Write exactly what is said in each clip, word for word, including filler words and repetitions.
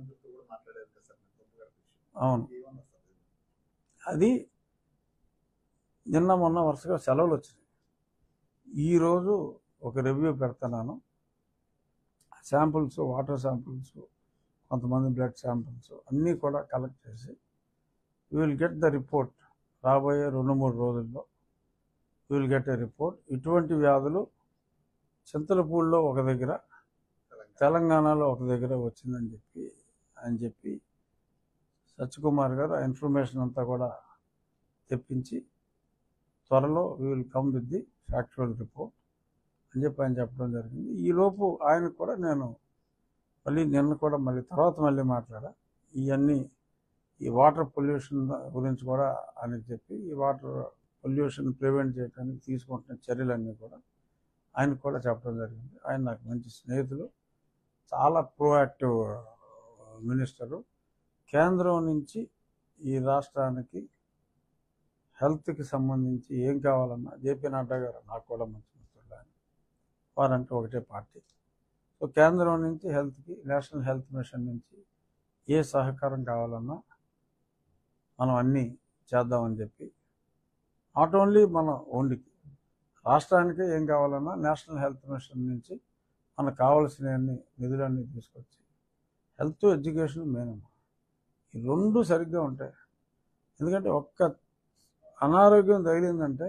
అవును, అది నిన్న మొన్న వరుసగా సెలవులు వచ్చినాయి. ఈరోజు ఒక రివ్యూ పెడుతున్నాను. శాంపుల్స్, వాటర్ శాంపుల్స్, కొంతమంది బ్లడ్ శాంపుల్స్ అన్నీ కూడా కలెక్ట్ చేసి you will get the report. రాబోయే రెండు మూడు రోజుల్లో you will get a report. ఇటువంటి వ్యాధులు చింతలపూడిలో ఒక దగ్గర, తెలంగాణలో ఒక దగ్గర వచ్చిందని చెప్పి అని చెప్పి సత్యకుమార్ గారు ఆ ఇన్ఫర్మేషన్ అంతా కూడా తెప్పించి త్వరలో we will come with the factual report అని చెప్పి ఆయన చెప్పడం జరిగింది. ఈలోపు ఆయన కూడా నేను మళ్ళీ నిన్న కూడా మళ్ళీ తర్వాత మళ్ళీ మాట్లాడా. ఇవన్నీ ఈ వాటర్ పొల్యూషన్ గురించి కూడా ఆయనకు చెప్పి ఈ వాటర్ పొల్యూషన్ ప్రివెంట్ చేయడానికి తీసుకుంటున్న చర్యలన్నీ కూడా ఆయనకు కూడా చెప్పడం జరిగింది. ఆయన నాకు మంచి స్నేహితులు, చాలా ప్రోయాక్టివ్ మినిస్టరు. కేంద్రం నుంచి ఈ రాష్ట్రానికి హెల్త్కి సంబంధించి ఏం కావాలన్నా జేపీ నడ్డా గారు నాకు కూడా మంచి మిత్రులు. ఆయన వారంటే ఒకటే పార్టీ. సో కేంద్రం నుంచి హెల్త్కి, నేషనల్ హెల్త్ మిషన్ నుంచి ఏ సహకారం కావాలన్నా మనం అన్నీ చేద్దామని చెప్పి, నాట్ ఓన్లీ మన ఓన్లీకి రాష్ట్రానికి ఏం కావాలన్నా నేషనల్ హెల్త్ మిషన్ నుంచి మనకు కావాల్సిన అన్ని నిధులన్నీ తీసుకొచ్చి హెల్త్, ఎడ్యుకేషన్ మెయిన్. ఈ రెండు సరిగ్గా ఉంటాయి. ఎందుకంటే ఒక్క అనారోగ్యం తగిలిందంటే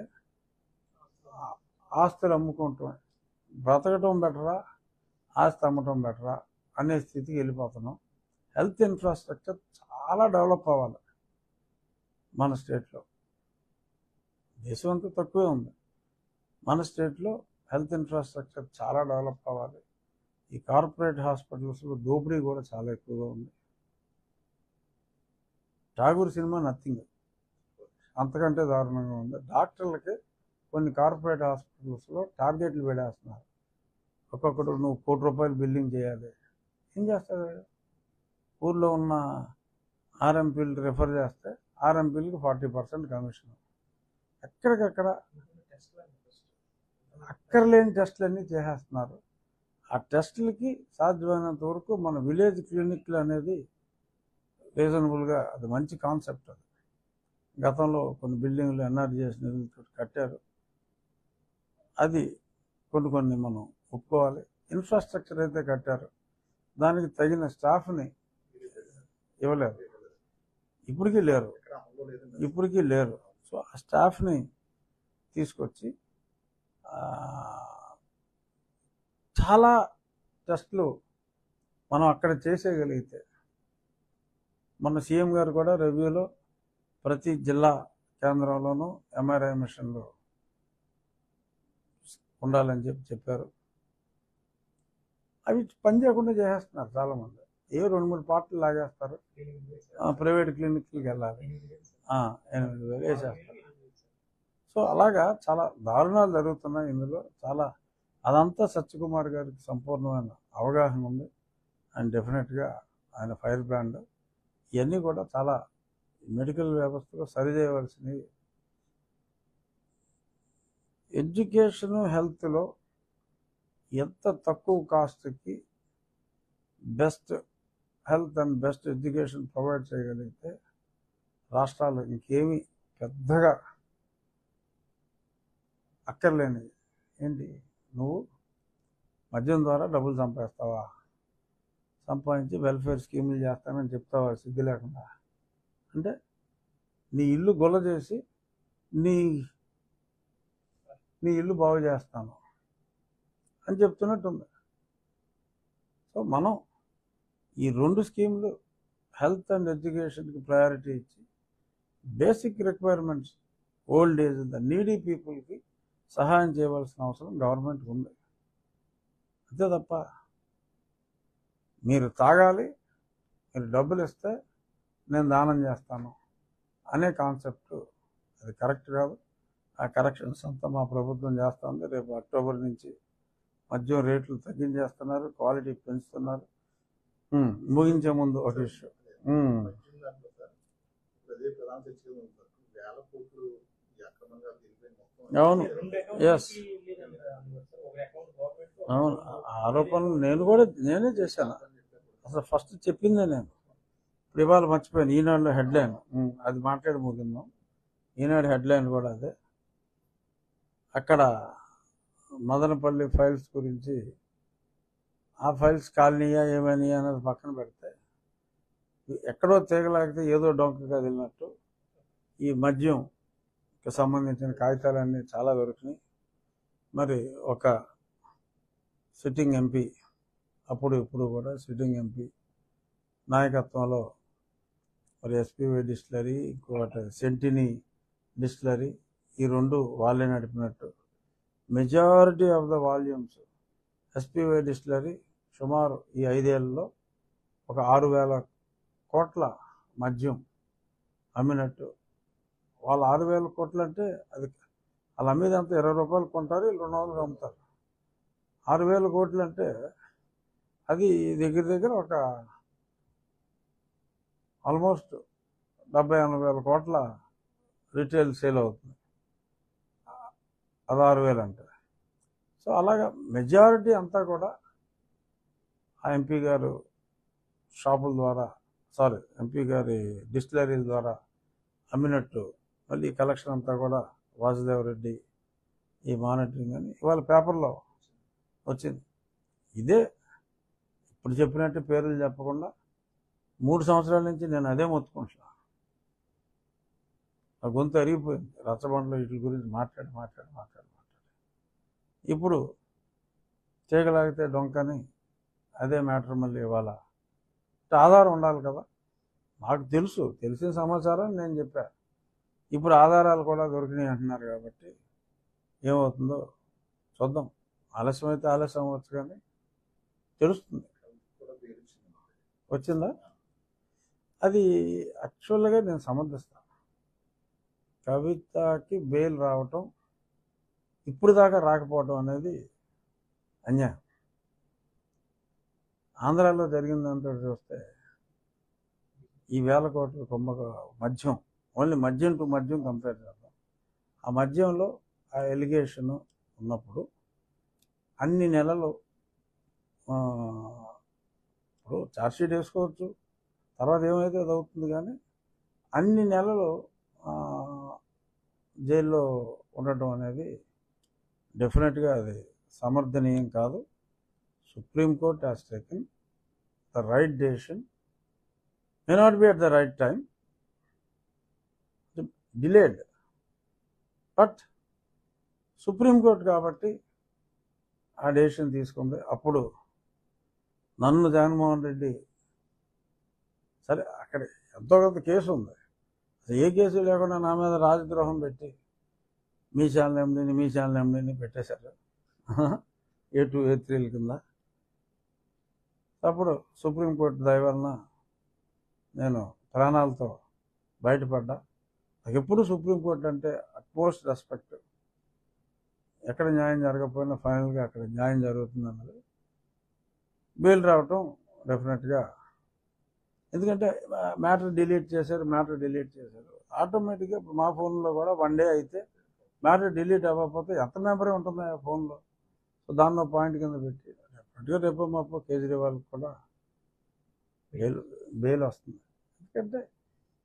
ఆస్తులు అమ్ముకుంటాం, బ్రతకటం బెటరా ఆస్తి అమ్మటం బెటరా అనే స్థితికి వెళ్ళిపోతున్నాం. హెల్త్ ఇన్ఫ్రాస్ట్రక్చర్ చాలా డెవలప్ అవ్వాలి మన స్టేట్లో. దేశం అంతా తక్కువే ఉంది, మన స్టేట్లో హెల్త్ ఇన్ఫ్రాస్ట్రక్చర్ చాలా డెవలప్ అవ్వాలి. ఈ కార్పొరేట్ హాస్పిటల్స్లో దోపిడీ కూడా చాలా ఎక్కువగా ఉంది. ఠాగూర్ సినిమా నథింగ్, అంతకంటే దారుణంగా ఉంది. డాక్టర్లకి కొన్ని కార్పొరేట్ హాస్పిటల్స్లో టార్గెట్లు పెట్టేస్తున్నారు. ఒక్కొక్కడు నువ్వు కోటి రూపాయలు బిల్లింగ్ చేయాలి. ఏం చేస్తాడు? ఊర్లో ఉన్న ఆర్ఎంపీలు రెఫర్ చేస్తే ఆర్ఎంపీలకి ఫార్టీ పర్సెంట్ కమిషన్. ఎక్కడికక్కడ అక్కర్లేని టెస్టులన్నీ చేసేస్తున్నారు. ఆ టెస్టులకి సాధ్యమైనంత వరకు మన విలేజ్ క్లినిక్లు అనేది రీజనబుల్గా, అది మంచి కాన్సెప్ట్. అది గతంలో కొన్ని బిల్డింగ్లు ఎన్ఆర్జీఎస్ నిధులతో కట్టారు. అది కొన్ని కొన్ని మనం ఒప్పుకోవాలి. ఇన్ఫ్రాస్ట్రక్చర్ అయితే కట్టారు, దానికి తగిన స్టాఫ్ని ఇవ్వలేరు, ఇప్పటికీ లేరు ఇప్పటికీ లేరు సో ఆ స్టాఫ్ని తీసుకొచ్చి చాలా టెస్టులు మనం అక్కడ చేసేయగలిగితే, మన సీఎం గారు కూడా రివ్యూలో ప్రతి జిల్లా కేంద్రంలోనూ ఎంఆర్ఐ మిషన్లు ఉండాలని చెప్పి చెప్పారు. అవి పని చేయకుండా చేసేస్తున్నారు చాలామంది. ఏ రెండు మూడు పార్టీలు లాగేస్తారు, ప్రైవేట్ క్లినిక్కి వెళ్ళాలి, ఎనిమిది వేలు వేసేస్తారు. సో అలాగా చాలా దారుణాలు జరుగుతున్నాయి ఇందులో. చాలా అదంతా సత్యకుమార్ గారికి సంపూర్ణమైన అవగాహన ఉంది. అండ్ డెఫినెట్గా ఆయన ఫైర్ బ్రాండ్. ఇవన్నీ కూడా చాలా మెడికల్ వ్యవస్థలో సరిచేయవలసినవి. ఎడ్యుకేషను, హెల్త్లో ఎంత తక్కువ కాస్ట్కి best health and best education provide చేయగలిగితే రాష్ట్రాలు ఇంకేమీ పెద్దగా అక్కర్లేనిది. ఏంటి, నువ్వు మద్యం ద్వారా డబ్బులు సంపాదిస్తావా, సంపాదించి వెల్ఫేర్ స్కీములు చేస్తానని చెప్తావా సిగ్గు లేకుండా? అంటే నీ ఇల్లు గొల్ల చేసి నీ నీ ఇల్లు బాగు చేస్తాను అని చెప్తున్నట్టుంది. సో మనం ఈ రెండు స్కీములు హెల్త్ అండ్ ఎడ్యుకేషన్కి ప్రయారిటీ ఇచ్చి basic requirements, old age, the needy పీపుల్కి సహాయం చేయవలసిన అవసరం గవర్నమెంట్కి ఉంది. అంతే తప్ప మీరు తాగాలి, మీరు డబ్బులు ఇస్తే నేను దానం చేస్తాను అనే కాన్సెప్ట్ అది కరెక్ట్ కాదు. ఆ కరెక్షన్స్ అంతా మా ప్రభుత్వం చేస్తుంది. రేపు అక్టోబర్ నుంచి మద్యం రేట్లు తగ్గించేస్తున్నారు, క్వాలిటీ పెంచుతున్నారు. ముగించే ముందు ఒక ఇష్యూ, అవును, ఎస్, అవును, ఆరోపణలు నేను కూడా నేనే చేశాను. అసలు ఫస్ట్ చెప్పిందే నేను. ఇప్పుడు ఇవాళ మర్చిపోయాను, ఈనాడులో హెడ్లైన్ అది మాట్లాడి ముగిందాం. ఈనాడు హెడ్లైన్ కూడా అదే. అక్కడ మదనపల్లి ఫైల్స్ గురించి, ఆ ఫైల్స్ కాలనీయా ఏమైనాయా అనేది పక్కన పెడితే, ఎక్కడో తీగలాగితే ఏదో డొంక కదిలినట్టు ఈ మద్యంకి సంబంధించిన కాగితాలన్నీ చాలా దొరికినాయి. మరి ఒక సిట్టింగ్ ఎంపీ, అప్పుడు ఇప్పుడు కూడా సిట్టింగ్ ఎంపీ నాయకత్వంలో మరి ఎస్పీవై డిస్టిలరీ, ఇంకోటి సెంటినీ డిస్టిలరీ, ఈ రెండు వాళ్ళే నడిపినట్టు. Majority of the volumes SPY distillery సుమారు ఈ ఐదేళ్లలో ఒక ఆరు వేల కోట్ల మద్యం అమ్మినట్టు. వాళ్ళు ఆరు వేల కోట్లు అంటే అది వాళ్ళు అమ్మేదంతా ఇరవై రూపాయలు కొంటారు, వీళ్ళు రెండు వందలు అమ్ముతారు. ఆరు వేల కోట్లు అంటే అది దగ్గర దగ్గర ఒక ఆల్మోస్ట్ డెబ్బై ఎనభై వేల కోట్ల రిటైల్ సేల్ అవుతుంది, అది ఆరు వేలు అంటే. సో అలాగా మెజారిటీ అంతా కూడా ఆ ఎంపీ గారు షాపుల ద్వారా, సారీ ఎంపీ గారి డిస్టిలరీల ద్వారా అమ్మినట్టు. మళ్ళీ ఈ కలెక్షన్ అంతా కూడా వాసుదేవరెడ్డి ఈ మానిటరింగ్ అని ఇవాళ పేపర్లో వచ్చింది. ఇదే ఇప్పుడు చెప్పినట్టు పేర్లు చెప్పకుండా మూడు సంవత్సరాల నుంచి నేను అదే మొత్తుకుంటున్నా. ఆ గొంతు అరిగిపోయింది రచ్చబండలో వీటి గురించి మాట్లాడి మాట్లాడి మాట్లాడి మాట్లాడి. ఇప్పుడు తీగలాగితే డొంకని అదే మ్యాటర్ మళ్ళీ ఇవాళ ఆధారం ఉండాలి కదా. నాకు తెలుసు, తెలిసిన సమాచారం నేను చెప్పా. ఇప్పుడు ఆధారాలు కూడా దొరికినాయి అంటున్నారు కాబట్టి ఏమవుతుందో చూద్దాం. ఆలస్యం అయితే ఆలస్యం అవ్వచ్చు, కానీ తెలుస్తుంది. వచ్చిందా? అది యాక్చువల్గా నేను సమర్థిస్తాను. కవితకి బెయిల్ రావటం, ఇప్పుడు దాకా రాకపోవటం అనేది అన్యాయం. ఆంధ్రాలో జరిగిందంతా చూస్తే ఈ వేల కోట్ల కుంభక మద్యం, ఓన్లీ మద్యం టు మద్యం కంపేర్ చేద్దాం. ఆ మద్యంలో ఆ ఎలిగేషన్ ఉన్నప్పుడు అన్ని నెలలు ఇప్పుడు ఛార్జ్షీట్ వేసుకోవచ్చు, తర్వాత ఏమైతే అది అవుతుంది, కానీ అన్ని నెలలు జైల్లో ఉండటం అనేది డెఫినెట్గా అది సమర్థనీయం కాదు. Supreme court has taken the right decision, may not be at the right time, delayed, but supreme court కాబట్టి ఆ డెసిషన్ తీసుకుంది. అప్పుడు నన్ను జగన్మోహన్ రెడ్డి, సరే అక్కడ ఎంతో కొంత కేసు ఉంది, ఏ కేసు లేకుండా నా మీద రాజద్రోహం పెట్టి మీ ఛానల్ ఎండీని మీ ఛానల్ ఎండీని పెట్టేశారు ఏ టూ ఏ త్రీల కింద. అప్పుడు సుప్రీంకోర్టు దయ వలన నేను ప్రాణాలతో బయటపడ్డా. నాకు ఎప్పుడు సుప్రీంకోర్టు అంటే అట్మోస్ట్ రెస్పెక్ట్. ఎక్కడ న్యాయం జరగకపోయినా ఫైనల్గా అక్కడ న్యాయం జరుగుతుంది అన్నది. బెయిల్ రావటం డెఫినెట్గా, ఎందుకంటే మ్యాటర్ డిలీట్ చేశారు మ్యాటర్ డిలీట్ చేశారు ఆటోమేటిక్గా. మా ఫోన్లో కూడా వన్ డే అయితే మ్యాటర్ డిలీట్ అవ్వకపోతే ఎంత మెమరీ ఉంటుంది ఆ ఫోన్లో. సో దానిలో పాయింట్ కింద పెట్టి డెఫినెట్గా రేపు మాపో కేజ్రీవాల్ కూడా బెయిల్ బెయిల్ వస్తుంది. ఎందుకంటే